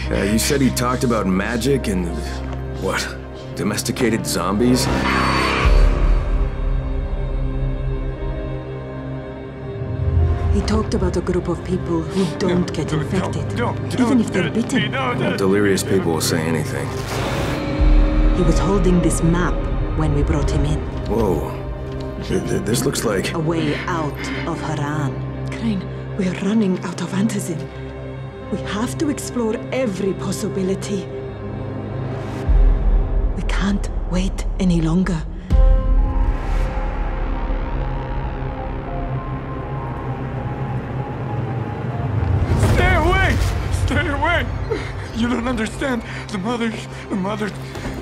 You said he talked about magic and... what? Domesticated zombies? He talked about a group of people who don't get infected, even if they're bitten. Well, delirious people will say anything. He was holding this map when we brought him in. Whoa. This looks like... A way out of Haran. Crane, we're running out of antizin. We have to explore every possibility. We can't wait any longer. Stay away! You don't understand. The mothers,